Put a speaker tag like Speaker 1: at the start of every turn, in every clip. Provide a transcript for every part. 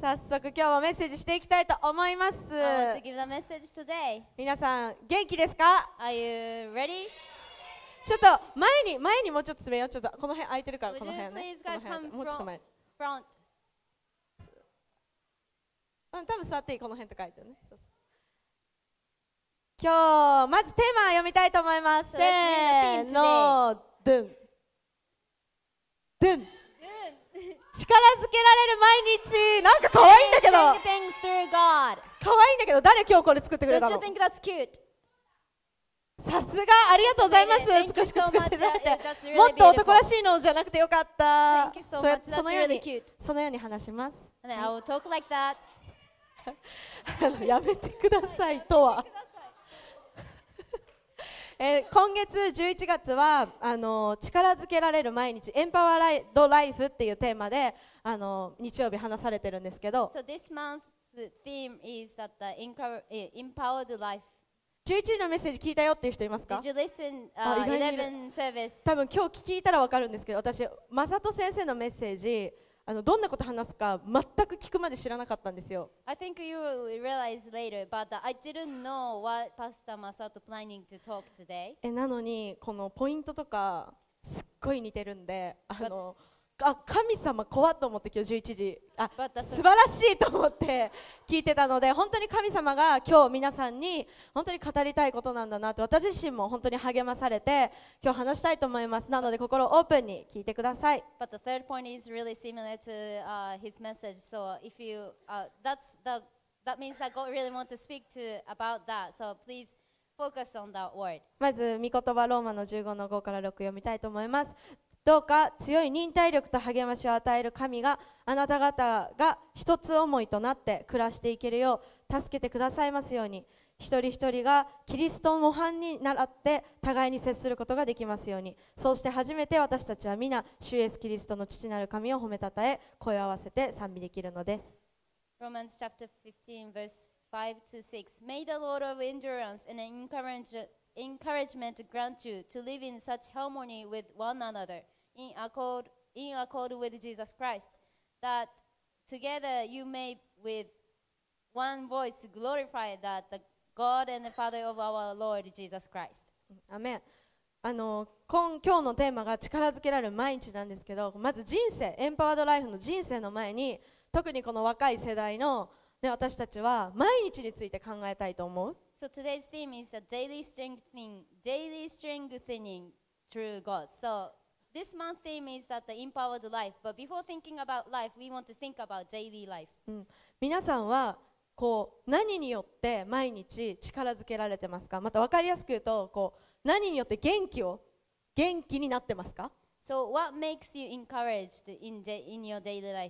Speaker 1: 早速今日もメッセージしていきたいと思います。
Speaker 2: I want to give the message today.
Speaker 1: 皆さん元気ですか？
Speaker 2: Are you ready?
Speaker 1: ちょっと前にもうちょっと詰めよう。ちょっとこの辺空いてるから、
Speaker 2: Would
Speaker 1: この
Speaker 2: you
Speaker 1: 辺ね。
Speaker 2: please
Speaker 1: この
Speaker 2: guys
Speaker 1: 辺
Speaker 2: come
Speaker 1: もうちょっと前。
Speaker 2: front?
Speaker 1: 多分座っていい、この辺と書いてるね。そうそう。今日まずテーマを読みたいと思います。
Speaker 2: So
Speaker 1: せ
Speaker 2: let's read
Speaker 1: ー
Speaker 2: the theme
Speaker 1: の、ドゥンドゥン。
Speaker 2: Good.
Speaker 1: 力づけられる毎日。なんか可愛いんだけど、
Speaker 2: Strengthening through God.
Speaker 1: 可愛いんだけど、誰今日これ作ってくれ
Speaker 2: Don't
Speaker 1: た
Speaker 2: you
Speaker 1: の？
Speaker 2: think that's cute?
Speaker 1: さすが、ありがとうございます。
Speaker 2: Thank you
Speaker 1: 美しく
Speaker 2: so
Speaker 1: 作っていただい
Speaker 2: much.
Speaker 1: て
Speaker 2: That's really
Speaker 1: もっと男
Speaker 2: beautiful.
Speaker 1: らしいのじゃなくてよかった。
Speaker 2: Thank you so
Speaker 1: そうや
Speaker 2: much.
Speaker 1: そ
Speaker 2: That's
Speaker 1: のよう
Speaker 2: really
Speaker 1: に
Speaker 2: cute.
Speaker 1: そのように話します。
Speaker 2: And then I will talk like that.
Speaker 1: やめてくださいとは。今月11月は力づけられる毎日エンパワードライフっていうテーマで日曜日話されてるんですけど、
Speaker 2: So this month's theme is that the empowered life.
Speaker 1: 11時のメッセージ聞いたよっていう人いますか？
Speaker 2: Did you listen
Speaker 1: 意外にいる。
Speaker 2: 11 service?
Speaker 1: 多分今日聞いたら分かるんですけど、私マサト先生のメッセージどんなこと話すか全く聞くまで知らなかったんですよ。
Speaker 2: I think you will realize later, but I didn't know what Pastor Masato planning to talk today.
Speaker 1: なのにこのポイントとかすっごい似てるんで、神様怖っと思って今日11時素晴らしいと思って聞いてたので、本当に神様が今日皆さんに本当に語りたいことなんだなと、私自身も本当に励まされて今日話したいと思います。なので心オープンに聞いてください。
Speaker 2: But the third point is really similar to his message. So if you, that means that God really wants to speak to about that. So please focus on that word.
Speaker 1: まず御言葉ローマの15の5から6読みたいと思います。どうか強い忍耐力と励ましを与える神があなた方が一つ思いとなって暮らしていけるよう助けてくださいますように、一人一人がキリスト模範に倣って互いに接することができますように、そうして初めて私たちは皆主イエスキリストの父なる神を褒めたたえ声を合わせて賛美できるのです。
Speaker 2: Romans chapter 15 verse 5 to 6. May the Lord of endurance and encouragement grant you to live in such harmony with one another in accord with Jesus Christ, that together you may with one voice glorify that the God and the Father of our Lord Jesus Christ.
Speaker 1: アメン。今日のテーマが力づけられる毎日なんですけど、まず人生、エンパワードライフの人生の前に、特にこの若い世代の、私たちは毎日について考えたいと思う。
Speaker 2: So today's theme is a daily strengthening through God. So this month theme is that the empowered life. But before thinking about life, we want to think about daily life.
Speaker 1: 皆さんは何によって毎日力づけられてますか？また分かりやすく言うと何によって元気になってますか？
Speaker 2: So what makes you encouraged in your daily life?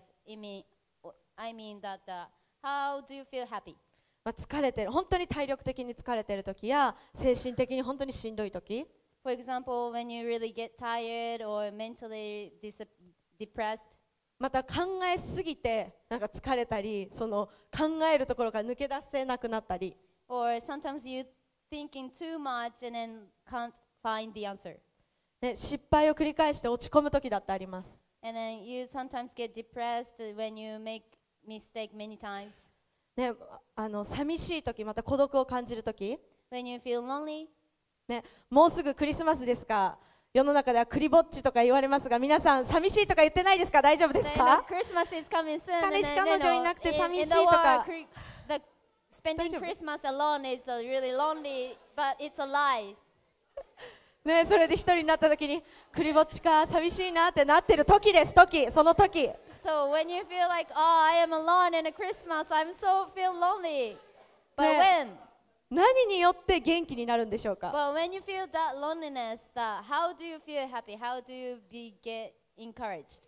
Speaker 2: I mean that how do you feel happy?
Speaker 1: 疲れてる、本当に体力的に疲れてる時や精神的に本当にしんどい時、
Speaker 2: For example, when you really get tired or mentally depressed.
Speaker 1: また考えすぎてなんか疲れたり、その考えるところから抜け出せなくなったり、
Speaker 2: Or sometimes you thinking too much and then can't find the answer.
Speaker 1: 失敗を繰り返して落ち込む時だってあります。
Speaker 2: And then you sometimes get depressed when you make mistake many times.
Speaker 1: 寂しい時、また孤独を感じる時、
Speaker 2: When you feel lonely.
Speaker 1: もうすぐクリスマスですか？世の中ではクリぼっちとか言われますが、皆さん寂しいとか言ってないですか？大丈夫ですか？
Speaker 2: Christmas is coming soon.
Speaker 1: 彼氏彼女いなくて寂しいとか。
Speaker 2: Spending Christmas alone is really lonely, but it's a lie.
Speaker 1: それで一人になった時にクリぼっちか寂しいなってなってる時です。その時。
Speaker 2: So when you feel like, oh, I am alone in a Christmas, I'm so feel lonely. But when?
Speaker 1: 何によって元気になるんでしょうか？
Speaker 2: But when you feel that loneliness, how do you feel happy? How do you get encouraged?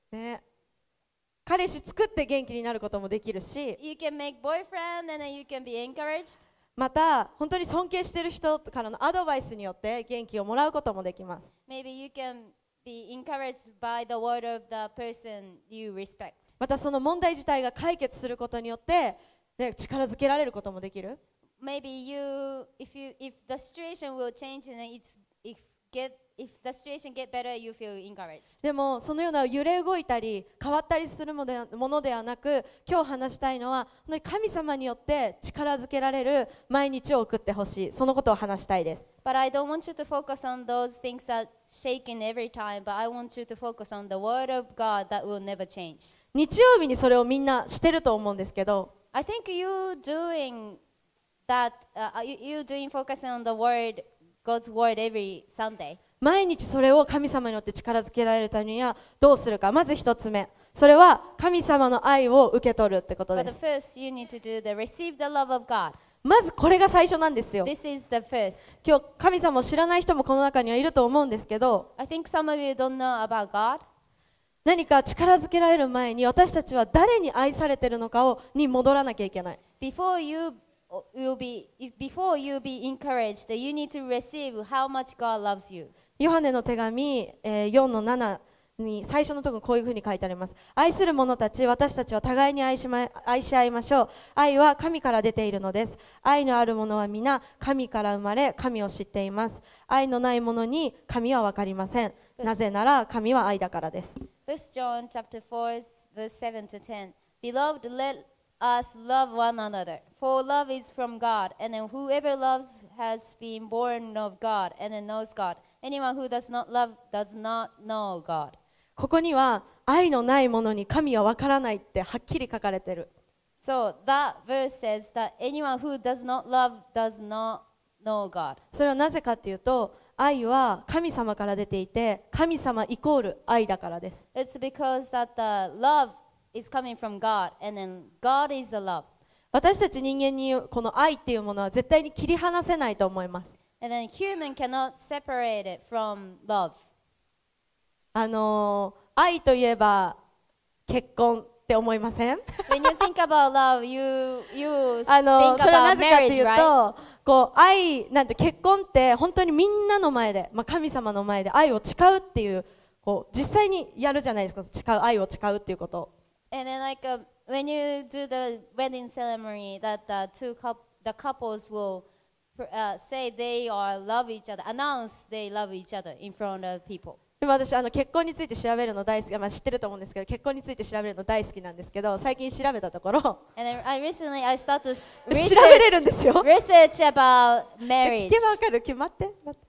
Speaker 1: 彼氏作って元気になることもできるし、
Speaker 2: You can make boyfriend and then you can be encouraged.
Speaker 1: また本当に尊敬している人からのアドバイスによって元気をもらうこともできます。
Speaker 2: Maybe you can be encouraged by the word of the person you respect.
Speaker 1: またその問題自体が解決することによって、力づけられることもできる。
Speaker 2: Maybe if the situation will change and if the situation get better, you feel encouraged.
Speaker 1: でもそのような揺れ動いたり変わったりするものではなく、今日話したいのは本当に神様によって力づけられる毎日を送ってほしい、そのことを話したいです。
Speaker 2: But I don't want you to focus on those things that shaking every time, but I want you to focus on the word of God that will never change.
Speaker 1: 日曜日にそれをみんなしてると思うんですけど、
Speaker 2: I think you doing that, you doing focusing on the word, God's word every Sunday.
Speaker 1: 毎日それを神様によって力づけられるためにはどうするか。まず一つ目、それは神様の愛を受け取るってこと
Speaker 2: But
Speaker 1: で
Speaker 2: the
Speaker 1: す。
Speaker 2: first, you need to do the receive the love of God.
Speaker 1: まずこれが最初なんですよ。
Speaker 2: This is the first.
Speaker 1: 今日神様を知らない人もこの中にはいると思うんですけど、
Speaker 2: I think some of you don't know about God.
Speaker 1: 何か力づけられる前に私たちは誰に愛されているのかに戻らなきゃいけない。
Speaker 2: Before you be encouraged, you need to receive how much God loves you.
Speaker 1: ヨハネの手紙、4の7に最初のところこういうふうに書いてあります。愛する者たち、私たちは互いに愛し合いましょう。愛は神から出ているのです。愛のある者は皆神から生まれ、神を知っています。愛のない者に神は分かりません。なぜなら神は愛だからです。
Speaker 2: 1 John chapter 4, verse 7 to 10. Beloved, let us love one another, for love is from God, and then whoever loves has been born of God, and then knows God. Anyone who does not love does not know God.
Speaker 1: ここには愛のない者に神は分からないってはっきり書かれている。
Speaker 2: So that verse says that anyone who does not love does not know God.
Speaker 1: それはなぜかというと、愛は神様から出ていて、神様イコール愛だからです。
Speaker 2: It's because that the love is coming from God, and then God is the love.
Speaker 1: 私たち人間にこの愛っていうものは絶対に切り離せないと思います。
Speaker 2: And then human cannot separate it from love.
Speaker 1: 愛といえば結婚って思いません？
Speaker 2: When you think about love, you think
Speaker 1: それは
Speaker 2: about
Speaker 1: なぜかとい
Speaker 2: marriage,
Speaker 1: う
Speaker 2: right?
Speaker 1: と、こう愛なんて結婚って本当にみんなの前で、神様の前で愛を誓うっていう、こう実際にやるじゃないですか。愛を誓うっていうことを。
Speaker 2: And then when you do the wedding ceremony, that the couples will say they love each other, announce they love each other in front of people.
Speaker 1: でも私結婚について調べるの大好き、知ってると思うんですけど、結婚について調べるの大好きなんですけど、最近調べたところ
Speaker 2: And then I started to
Speaker 1: 調べれるんですよ。
Speaker 2: research about
Speaker 1: 聞
Speaker 2: marriage.
Speaker 1: けばわかる？待って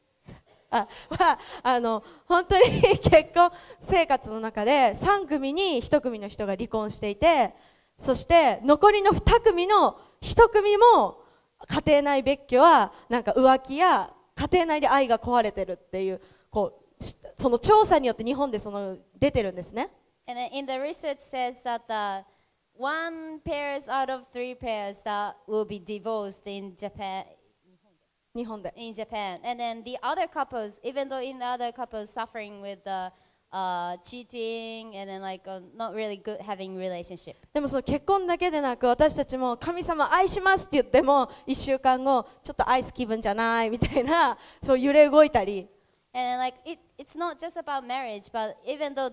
Speaker 1: 本当に結婚生活の中で3組に1組の人が離婚していて、そして残りの2組の1組も家庭内別居はなんか浮気や家庭内で愛が壊れてるっていう、その調査によって日本で出てるんですね。
Speaker 2: And then in the research says that one pairs out of 3 pairs that will be divorced in Japan.
Speaker 1: 日本で。
Speaker 2: In Japan, and then the other couples, even though in the other couples suffering with cheating and then not really good having relationship.
Speaker 1: でもその結婚だけでなく、私たちも神様愛しますって言っても1週間後ちょっと愛す気分じゃないみたいな、そう揺れ動いたり。
Speaker 2: And then it's not just about marriage, but even though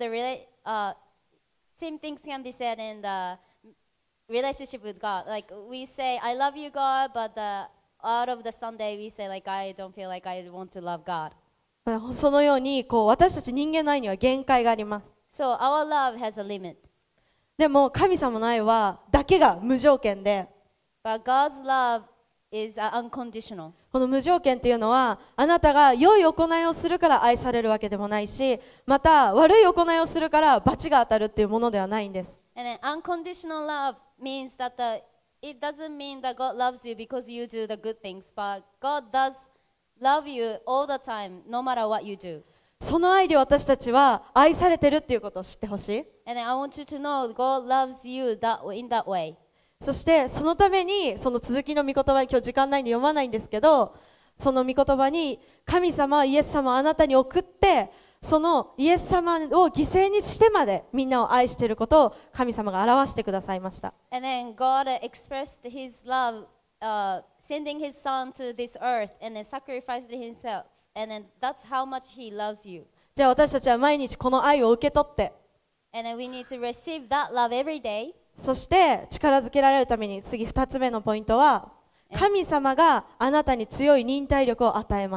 Speaker 2: same things can be said in the relationship with God. Like we say, I love you, God, but out of the Sunday we say I don't feel like I want to love God.
Speaker 1: そのように私たち人間の愛には限界があります。
Speaker 2: So our love has a limit.
Speaker 1: でも神様の愛だけが無条件で、
Speaker 2: But God's love is unconditional.
Speaker 1: この無条件というのはあなたが良い行いをするから愛されるわけでもないし、また悪い行いをするから罰が当たるっていうものではないんです。
Speaker 2: And then unconditional love means that it doesn't mean that God loves you because you do the good things, but God does love you all the time, no matter what you do.
Speaker 1: その愛で私たちは愛されてるっていうことを知ってほしい。
Speaker 2: And then I want you to know God loves you in that way.
Speaker 1: そしてそのためにその続きの御言葉、今日時間ないんで読まないんですけど、その御言葉に神様はイエス様をあなたに送って、そのイエス様を犠牲にしてまでみんなを愛していることを神様が表してくださいました。
Speaker 2: And then God expressed His love, sending His Son to this earth and then sacrificed Himself. And then that's how much He loves you.
Speaker 1: じゃあ私たちは毎日この愛を受け取って、
Speaker 2: And then we need to receive that love every day.
Speaker 1: そして力づけられるために次2つ目のポイントは、神様があなたに強い忍耐力を与えます。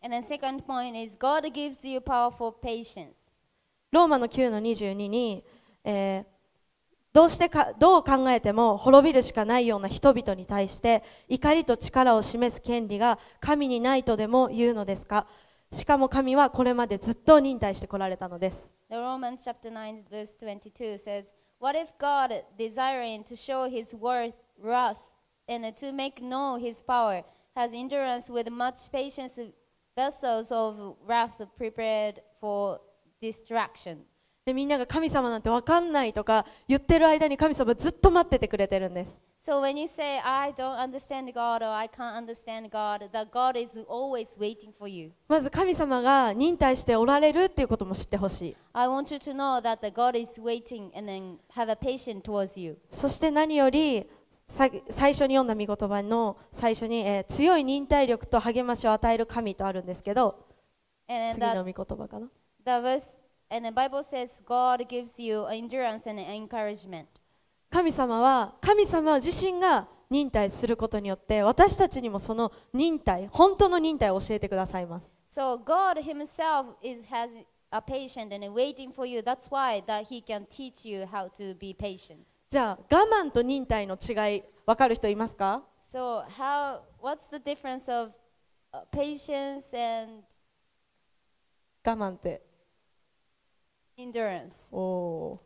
Speaker 2: And then second point is God gives you power for patience.
Speaker 1: ローマの9の22に、どう考えても滅びるしかないような人々に対して怒りと力を示す権利が神にないとでも言うのですか。しかも神はこれまでずっと忍耐してこられたのです。
Speaker 2: The Romans chapter 9 verse 22 says, What if God, desiring to show his wrath and to make known his power, has endurance with much patience vessels of wrath prepared for destruction?
Speaker 1: でみんなが神様なんて分かんないとか言ってる間に神様ずっと待っててくれてるんです。
Speaker 2: So when you say, I don't understand God or I can't understand God, that God is always waiting for you.
Speaker 1: まず神様が忍耐しておられるっていうことも知ってほしい。
Speaker 2: I want you to know that the God is waiting and then have a patience towards you.
Speaker 1: そして何より最初に読んだ御言葉の最初に、強い忍耐力と励ましを与える神とあるんですけど、
Speaker 2: And
Speaker 1: 次
Speaker 2: then
Speaker 1: の御言葉かな。
Speaker 2: the verse and the Bible says God gives you endurance and encouragement.
Speaker 1: 神様自身が忍耐することによって私たちにもその忍耐、本当の忍耐を教えてくださいます。
Speaker 2: So God himself has a patient and waiting for you. That's why that he can teach you how to be patient.
Speaker 1: じゃあ我慢と忍耐の違い分かる人いますか？
Speaker 2: So what's the difference of patience and
Speaker 1: 我慢って
Speaker 2: endurance?
Speaker 1: お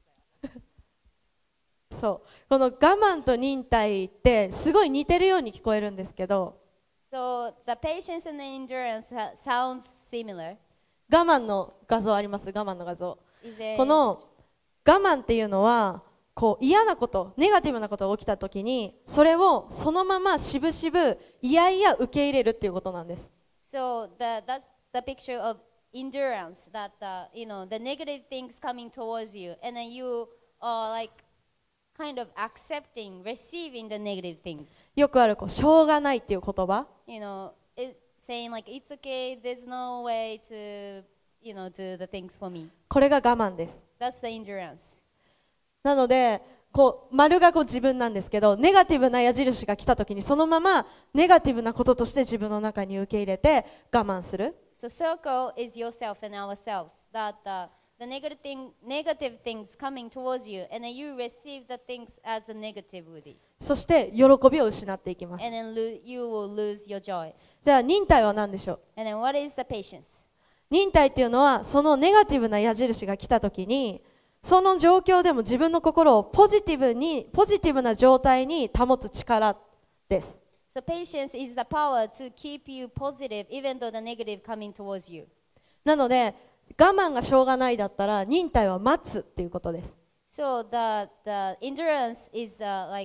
Speaker 1: そうこの我慢と忍耐ってすごい似てるように聞こえるんですけど、
Speaker 2: So the patience and the endurance sounds similar.
Speaker 1: 我慢の画像あります？我慢の画像。
Speaker 2: Is there
Speaker 1: この我慢っていうのはこう嫌なこと、ネガティブなことが起きたときにそれをそのまましぶしぶいやいや受け入れるっていうことなんです。
Speaker 2: So that's the picture of endurance, that the negative things coming towards you, and then you are like kind of accepting, receiving the negative things.
Speaker 1: よくあるしょうがないっていう言葉。
Speaker 2: Saying like it's okay, there's no way to do the things for me.
Speaker 1: これが我慢です。
Speaker 2: That's the endurance.
Speaker 1: なので丸が自分なんですけど、ネガティブな矢印が来たときにそのままネガティブなこととして自分の中に受け入れて我慢する。
Speaker 2: So circle is yourself and ourselves. That the negative things coming towards you, and then you receive the things as a negativity.
Speaker 1: そして喜びを失っていきます。
Speaker 2: And then you will lose your joy.
Speaker 1: じゃあ忍耐は何でしょう？
Speaker 2: And then what is the patience?
Speaker 1: 忍耐っていうのはそのネガティブな矢印が来たときにその状況でも自分の心をポジティブな状態に保つ力です。
Speaker 2: So patience is the power to keep you positive even though the negative coming towards you.
Speaker 1: なので我慢がしょうがないだったら忍耐は待つっていうことです。
Speaker 2: So the endurance is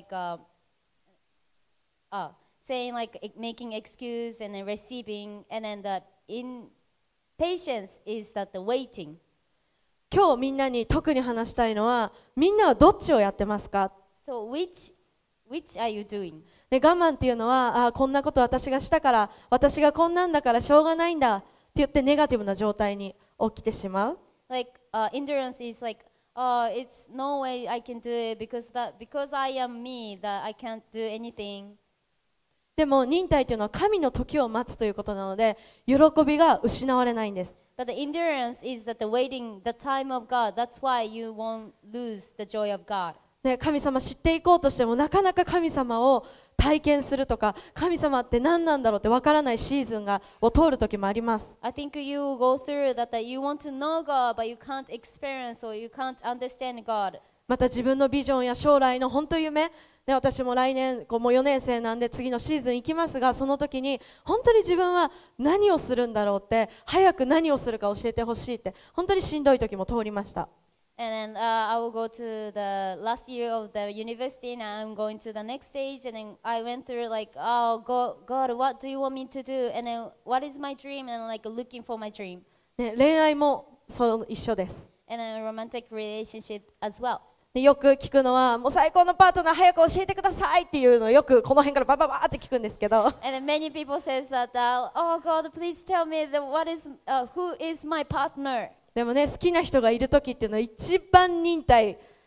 Speaker 2: saying like making excuse and then receiving, and then patience is that the waiting.
Speaker 1: 今日みんなに特に話したいのは、みんなはどっちをやってますか？
Speaker 2: So which are you doing?
Speaker 1: で我慢っていうのはこんなこと私がしたから私がこんなんだからしょうがないんだって言ってネガティブな状態に起きてしまう。
Speaker 2: Like endurance is like it's no way I can do it because I am me that I can't do anything.
Speaker 1: でも忍耐というのは神の時を待つということなので喜びが失われないんです。
Speaker 2: But the endurance is that the waiting, the time of God. That's why you won't lose the joy of God.
Speaker 1: で神様知っていこうとしてもなかなか神様を体験するとか神様って何なんだろうってわからないシーズンを通る時もあります。
Speaker 2: I think you go through that you want to know God, but you can't experience or you can't understand God.
Speaker 1: また自分のビジョンや将来の本当夢、ね、私も来年もう4年生なんで次のシーズン行きますがその時に本当に自分は何をするんだろうって早く何をするか教えてほしいって本当にしんどい時も通りました。
Speaker 2: And then I will go to the last year of the university and I'm going to the next stage, and then I went through like, oh God, what do you want me to do? And then what is my dream? And like looking for my dream.
Speaker 1: ね、恋愛も一緒です。
Speaker 2: And then romantic relationship as well.
Speaker 1: でよく聞くのはもう最高のパートナー早く教えてくださいっていうのをよくこの辺からバババーって聞くんですけど
Speaker 2: And then many people says that, oh God, please tell me who is my partner.
Speaker 1: でもね好きな人がいる時っていうのは一番忍耐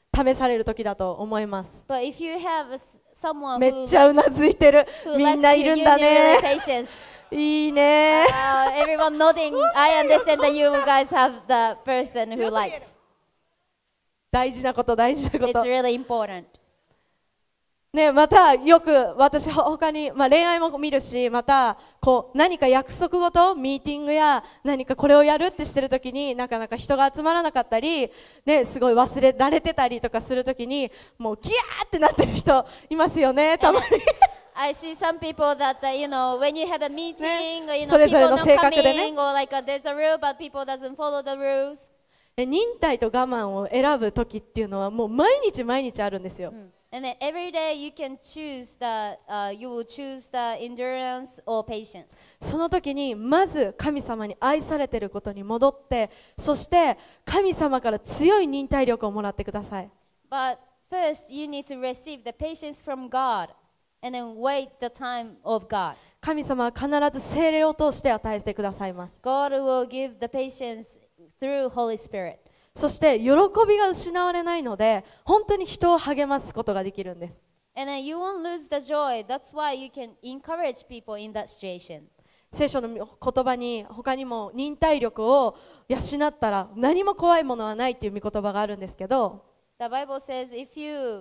Speaker 1: 試される時だと思います。
Speaker 2: But if you have someone
Speaker 1: めっちゃうなずいてる。
Speaker 2: who
Speaker 1: みん
Speaker 2: likes
Speaker 1: ない
Speaker 2: you,
Speaker 1: るん
Speaker 2: you
Speaker 1: だ
Speaker 2: need
Speaker 1: ね。
Speaker 2: really patience.
Speaker 1: いいね。
Speaker 2: Everyone nodding. I understand that you guys have the person who likes.
Speaker 1: 大事なこと、大事なこ
Speaker 2: It's
Speaker 1: と。
Speaker 2: really important.
Speaker 1: ね、またよく私他に、恋愛も見るし、またこう何か約束事、ミーティングや何かこれをやるってしてるときになかなか人が集まらなかったり、ね、すごい忘れられてたりとかするときにもうギャーってなってる人いますよね、たまに。
Speaker 2: I see some people that when you have a meeting, or
Speaker 1: それぞれ
Speaker 2: people
Speaker 1: の
Speaker 2: not
Speaker 1: 性格でね。
Speaker 2: coming, or like there's a rule but people doesn't follow the rules.
Speaker 1: 忍耐と我慢を選ぶときっていうのはもう毎日毎日あるんですよ。
Speaker 2: And then every day you can choose you will choose the endurance or patience.
Speaker 1: その時にまず神様に愛されていることに戻って、そして神様から強い忍耐力をもらってください。
Speaker 2: But first you need to receive the patience from God and then wait the time of God.
Speaker 1: 神様は必ず聖霊を通して与えてくださいます。
Speaker 2: God will give the patience through Holy Spirit.
Speaker 1: そして喜びが失われないので、本当に人を励ますことができるんです。
Speaker 2: And then you won't lose the joy. That's why you can encourage people in that situation.
Speaker 1: 聖書の言葉に他にも忍耐力を養ったら何も怖いものはないという御言葉があるんですけど、
Speaker 2: The Bible says if you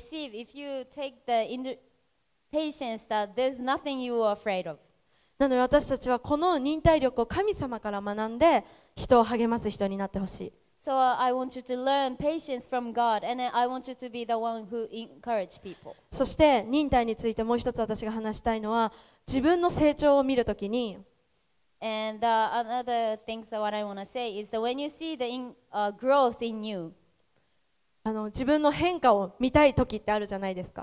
Speaker 2: take the patience, that there's nothing you are afraid of.
Speaker 1: なので私たちはこの忍耐力を神様から学んで人を励ます人になってほしい。
Speaker 2: So I want you to learn patience from God, and then I want you to be the one who encourage people.
Speaker 1: そして忍耐についてもう一つ私が話したいのは、自分の成長を見るときに、
Speaker 2: And another thing that what I want to say is that when you see the growth in you,
Speaker 1: 自分の変化を見たいときってあるじゃないですか。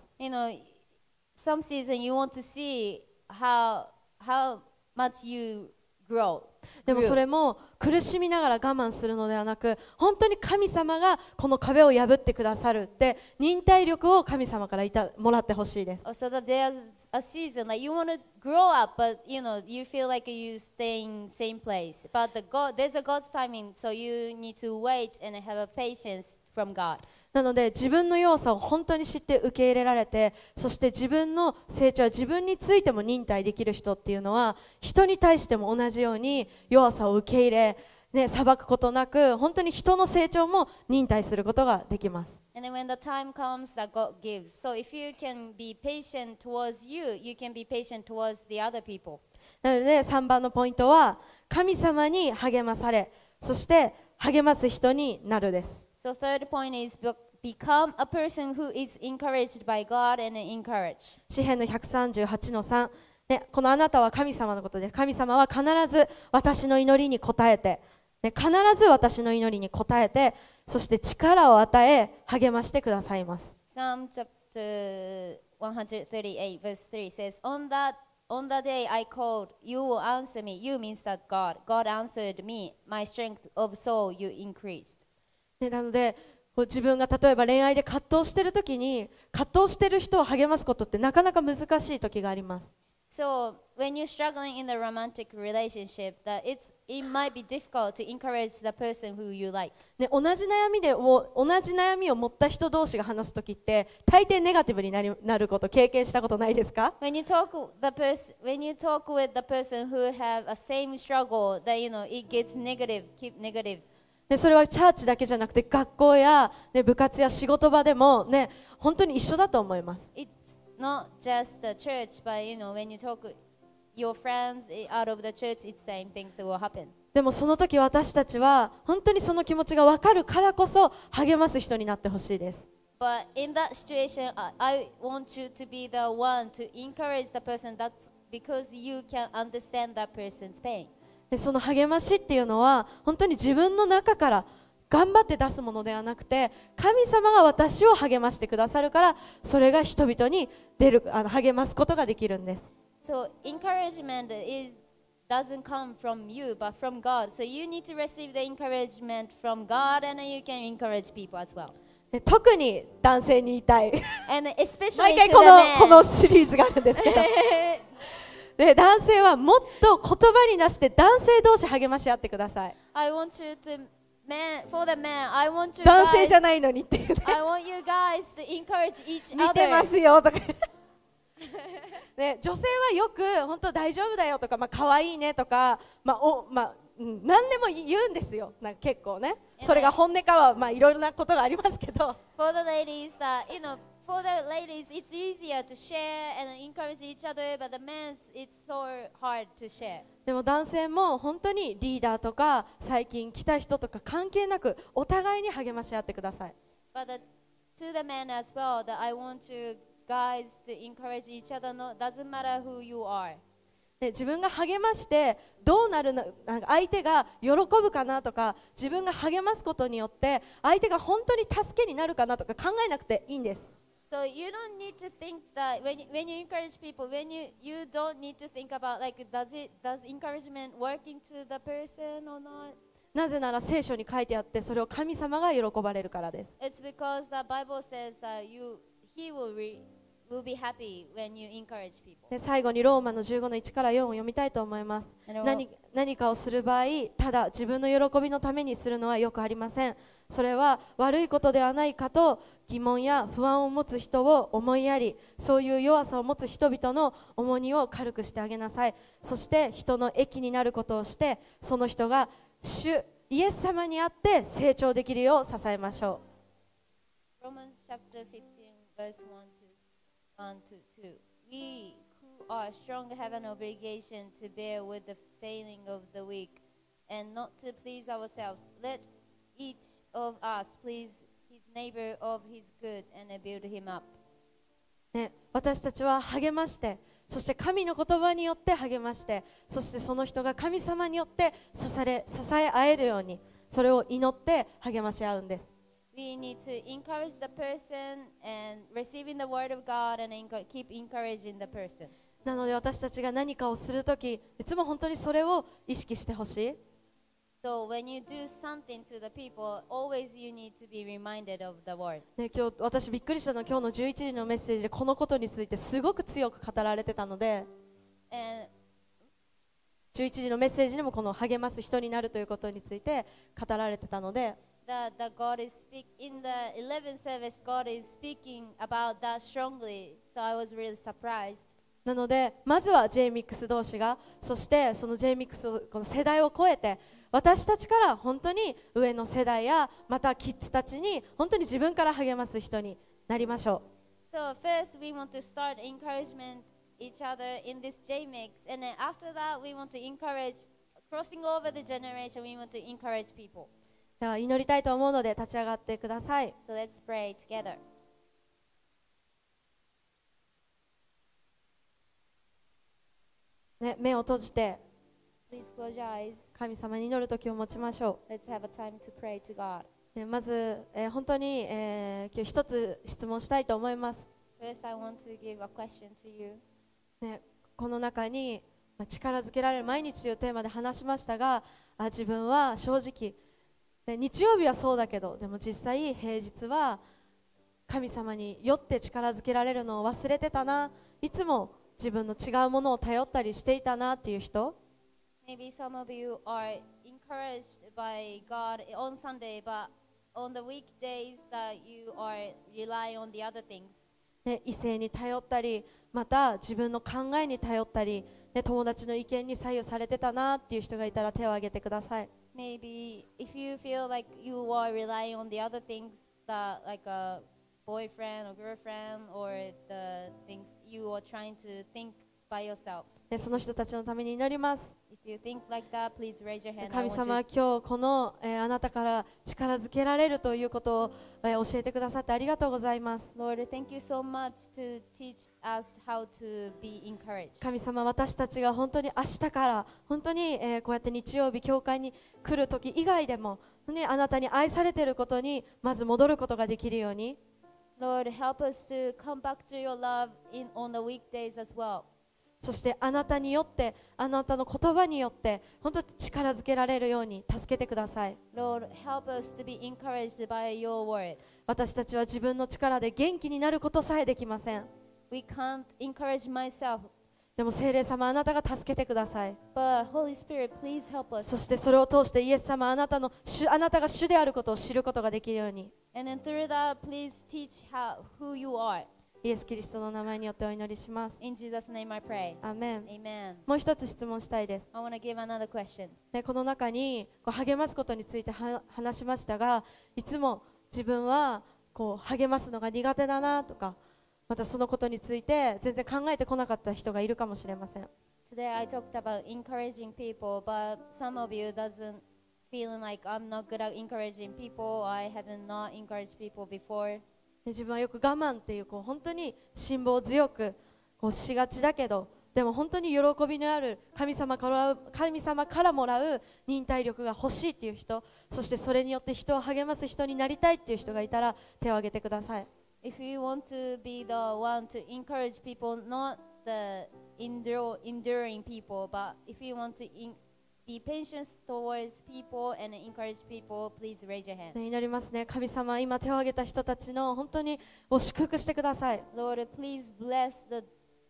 Speaker 2: some season you want to see how much you grow.
Speaker 1: でもそれも苦しみながら我慢するのではなく、本当に神様がこの壁を破ってくださるって忍耐力を神様からもらってほしいです。
Speaker 2: So that there's a season like you want to grow up, but you feel like you stay in same place. But there's a God's timing, so you need to wait and have a patience from God.
Speaker 1: なので自分の弱さを本当に知って受け入れられて、そして自分の成長は自分についても忍耐できる人っていうのは、人に対しても同じように弱さを受け入れ、裁くことなく本当に人の成長も忍耐することができます。
Speaker 2: And then when the time comes that God gives, so if you can be patient towards you, you can be patient towards the other people.
Speaker 1: なので3番のポイントは神様に励まされ、そして励ます人になるです。
Speaker 2: So third point is become a person who is encouraged by God and encourage.
Speaker 1: 詩編の138の3、このあなたは神様のことで、神様は必ず私の祈りに応えて、必ず私の祈りに応えて、そして力を与え励ましてくださいます。
Speaker 2: Psalm chapter 138 verse 3 says, On the day I called, you will answer me. You means that God answered me. My strength of soul you increased.
Speaker 1: なので自分が例えば恋愛で葛藤しているときに、葛藤している人を励ますことってなかなか難しいときがあります。
Speaker 2: So when you're struggling in a romantic relationship, that it might be difficult to encourage the person who you like.
Speaker 1: 同じ悩みを持った人同士が話すときって大抵ネガティブになること経験したことないですか？
Speaker 2: When you talk with the person who have a same struggle, that it gets keep negative.
Speaker 1: それはチャーチだけじゃなくて学校や、部活や仕事場でも、本当に一緒だと思います。
Speaker 2: It's not just the church, but when you talk your friends out of the church, it's same things that will happen.
Speaker 1: でもその時私たちは本当にその気持ちが分かるからこそ励ます人になってほしいです。
Speaker 2: But in that situation, I want you to be the one to encourage the person. That's because you can understand that person's pain.
Speaker 1: その励ましっていうのは本当に自分の中から頑張って出すものではなくて、神様が私を励ましてくださるから、それが人々に励ますことができるんです。
Speaker 2: So encouragement doesn't come from you, but from God. So you need to receive the encouragement from God, and then you can encourage people as well.
Speaker 1: 特に男性に言いたい。
Speaker 2: And especially
Speaker 1: 毎
Speaker 2: to
Speaker 1: 回
Speaker 2: the
Speaker 1: この
Speaker 2: men.
Speaker 1: シリーズがあるんですけど。で男性はもっと言葉に出して男性同士励まし合ってください。
Speaker 2: I want you to for the man, I want you
Speaker 1: 男性
Speaker 2: guys,
Speaker 1: じゃないのにっていうね
Speaker 2: I want you guys to encourage each
Speaker 1: 見てま
Speaker 2: other.
Speaker 1: すよとかね、女性はよく本当大丈夫だよとか、可愛いねとか、何でも言うんですよ、なんか結構ね、それが本音かは、いろいろなことがありますけど、
Speaker 2: For the ladies, for the ladies, it's easier to share and encourage each other, but the men's, it's so hard to share.
Speaker 1: でも男性も本当にリーダーとか最近来た人とか関係なくお互いに励まし合ってください。
Speaker 2: But to the men as well, that I want you guys to encourage each other. No, doesn't matter who you are.
Speaker 1: で自分が励ましてどうなるの、なんか相手が喜ぶかなとか、自分が励ますことによって相手が本当に助けになるかなとか考えなくていいんです。
Speaker 2: So you don't need to think that when you encourage people, you don't need to think about like does encouragement working to the person or not.
Speaker 1: なぜなら聖書に書いてあってそれを神様が喜ばれるからです。
Speaker 2: It's because the Bible says that He will be happy when you encourage people.
Speaker 1: で最後にローマの15の1から4を読みたいと思います。何かをする場合、ただ自分の喜びのためにするのはよくありません。それは悪いことではないかと疑問や不安を持つ人を思いやり、そういう弱さを持つ人々の重荷を軽くしてあげなさい。そして人の益になることをして、その人が主イエス様にあって成長できるよう支えましょう。
Speaker 2: Romans chapter 15 verse 1 to 2. We who are strong have an obligation to bear with the failing of the weak and not to please ourselves. Let each of us please his neighbor of his good and build him up.
Speaker 1: ね、私たちは励まして、そして神の言葉によって励まして、そしてその人が神様によって支え合えるように、それを祈って励まし合うんです。
Speaker 2: We need to encourage the person and receiving the word of God and keep encouraging the person.
Speaker 1: なので私たちが何かをするとき、いつも本当にそれを意識してほしい。
Speaker 2: So when you do something to the people, always you need to be reminded of the word.
Speaker 1: ね、今日私びっくりしたのは今日の11時のメッセージでこのことについてすごく強く語られてたので、
Speaker 2: And
Speaker 1: 11時のメッセージにもこの励ます人になるということについて語られてたので、
Speaker 2: that God is in the 11th service, God is speaking about that strongly. So I was really surprised.
Speaker 1: なのでまずは J-MIX 同士が、そしてその J-MIX をこの世代を超えて私たちから本当に上の世代やまたキッズたちに本当に自分から励ます人になりましょう。
Speaker 2: So first we want to start encouragement each other in this J-Mix, and then after that we want to encourage, crossing over the generation, we want to encourage people.
Speaker 1: では祈りたいと思うので立ち上がってください。
Speaker 2: So let's pray together.
Speaker 1: ね、目を閉じて
Speaker 2: Please close your eyes.
Speaker 1: 神様に祈る時を持ちましょ
Speaker 2: Let's have a time to pray to God.
Speaker 1: う。ね、まず、本当に、今日一つ質問したいと思います。
Speaker 2: First I want to give a question to you.
Speaker 1: ね、この中に、力づけられる毎日というテーマで話しましたが、自分は正直、ね、日曜日はそうだけど、でも実際平日は神様によって力づけられるのを忘れてたな、いつも自分の違うものを頼ったりしていたなっていう人、
Speaker 2: Maybe some of you are encouraged by God on Sunday, but on the weekdays that you are relying on the other things.
Speaker 1: ね、異性に頼ったり、また自分の考えに頼ったり、ね、友達の意見に左右されてたなっていう人がいたら手を挙げてください。
Speaker 2: Maybe if you feel like you are relying on the other things that like a boyfriend or girlfriend or the things you are trying to think by yourself.
Speaker 1: ね、その人たちのために祈ります。
Speaker 2: If you think like that, please raise your hand.
Speaker 1: 神様は今日この、あなたから力づけられるということを、教えてくださってありがとうございます。
Speaker 2: Lord, thank you so much to teach us how to be encouraged.
Speaker 1: 神様、私たちが本当に明日から本当に、こうやって日曜日教会に来る時以外でも、ね、あなたに愛されていることにまず戻ることができるように、
Speaker 2: Lord, help us to come back to your love on the weekdays as well.
Speaker 1: そしてあなたによってあなたの言葉によって本当に力づけられるように助けてください。
Speaker 2: Lord, help us to be encouraged by your word.
Speaker 1: 私たちは自分の力で元気になることさえできません。
Speaker 2: We can't encourage myself.
Speaker 1: でも聖霊様、あなたが助けてください。
Speaker 2: But Holy Spirit, please help
Speaker 1: そ
Speaker 2: us.
Speaker 1: してそれを通してイエス様、あなたが主であることを知ることができるように、
Speaker 2: And then through that, please teach who you are.
Speaker 1: イエス・キリストの名前によってお祈りします。
Speaker 2: In Jesus' name I pray.
Speaker 1: アーメン。
Speaker 2: Amen.
Speaker 1: もう一つ質問したいです。
Speaker 2: I want to give another question.
Speaker 1: でこの中に励ますことについて話しましたが、いつも自分は励ますのが苦手だなとか、またそのことについて全然考えてこなかった人がいるかもしれません。
Speaker 2: Today I talked about encouraging people, but some of you doesn't feeling like I'm not good at encouraging people. I haven't not encouraged people before.
Speaker 1: で自分はよく我慢っていう本当に辛抱強くしがちだけど、でも本当に喜びのある神様からもらう忍耐力が欲しいっていう人、そしてそれによって人を励ます人になりたいっていう人がいたら手を挙げてください。
Speaker 2: If you want to be the one to encourage people, not the enduring people, but if you want to be patient towards people and encourage people, please raise your hand.
Speaker 1: 祈りますね。神様、今手を挙げた人たちの本当にを祝福してください。
Speaker 2: Lord, please bless the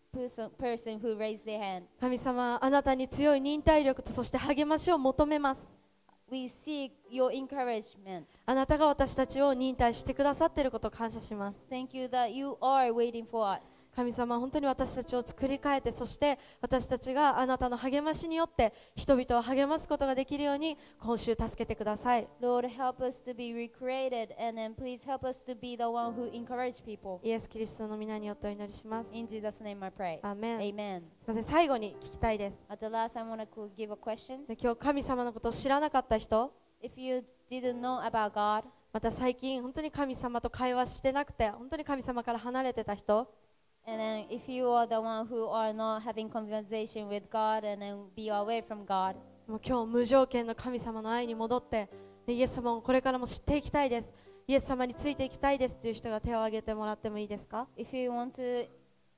Speaker 2: person who raised their hand.
Speaker 1: 神様、あなたに強い忍耐力とそして励ましを求めます。
Speaker 2: We seek your encouragement.
Speaker 1: あなたが私たちを忍耐してくださっていることを感謝します。
Speaker 2: Thank you that you are waiting for us.
Speaker 1: 神様、本当に私たちを作り変えて、そして私たちがあなたの励ましによって人々を励ますことができるように今週助けてください。
Speaker 2: Lord, help us to be recreated, and then please help us to be the one who encourage people.
Speaker 1: イエス・キリストの皆によってお祈りします。
Speaker 2: In Jesus' name I pray.
Speaker 1: アーメン。
Speaker 2: Amen.
Speaker 1: すみません、最後に聞きたいです。
Speaker 2: At the last, I want to give a question.
Speaker 1: で今日神様のことを知らなかった人、
Speaker 2: If you didn't know about God,
Speaker 1: また最近本当に神様と会話してなくて本当に神様から離れてた人、
Speaker 2: and then if you are the one who are not having conversation with God and then be away from God,
Speaker 1: もう今日無条件の神様の愛に戻って、でイエス様をこれからも知っていきたいです、イエス様についていきたいですという人が手を挙げてもらってもいいですか。
Speaker 2: if you want to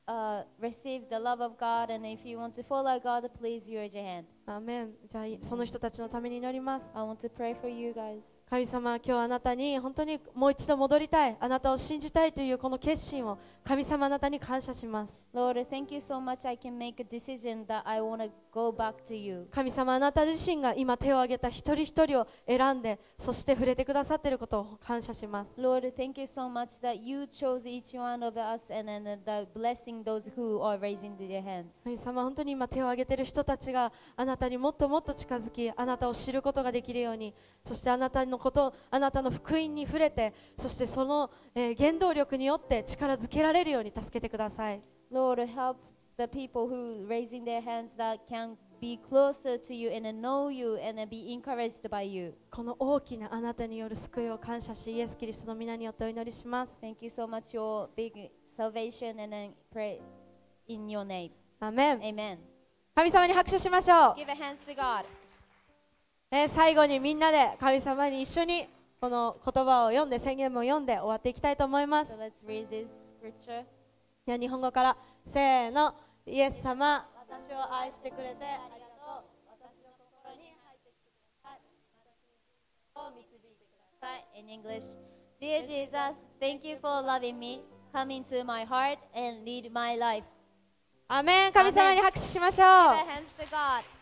Speaker 2: receive the love of God and if you want to follow God, please raise your hand.
Speaker 1: アーメン。じゃあその人たちのために祈ります。
Speaker 2: I want to pray for you guys.
Speaker 1: 神様、今日あなたに本当にもう一度戻りたい、あなたを信じたいというこの決心を神様、あなたに感謝します。
Speaker 2: Lord, thank you so much. I can make a decision that I want to go back to you.
Speaker 1: 神様、あなた自身が今手を挙げた一人一人を選んで、そして触れてくださっていることを感謝します。
Speaker 2: Lord, thank you so much that you chose each one of us and then the blessing those who are raising their hands.
Speaker 1: 神様、本当に今手を挙げている人たちがあなたにもっともっと近づき、あなたを知ることができるように、そしてあなたのこと、あなたの福音に触れて、そしてその、原動力によって力づけられるように助けてください。
Speaker 2: Lord, help the people who raising their hands that can be closer to you and know you and be encouraged by you.
Speaker 1: この大きなあなたによる救いを感謝し、イエス・キリストの皆によってお祈りします。
Speaker 2: Thank you so much for your big salvation and then pray in your name.
Speaker 1: アーメン。
Speaker 2: Amen.
Speaker 1: 神様に拍手しましょう。
Speaker 2: Give a hands to God.
Speaker 1: 最後にみんなで神様に一緒にこの言葉を読んで、宣言文を読んで終わっていきたいと思います。
Speaker 2: So let's read this scripture.
Speaker 1: では日本語からせーの。イエス様、私を愛してくれてありがとう。私の心に入ってきてください。私を導いてください。
Speaker 2: In English, Dear Jesus, thank you for loving me. Come into my heart and lead my life.
Speaker 1: アーメン。神様に拍手しましょう。
Speaker 2: Give a hands to God.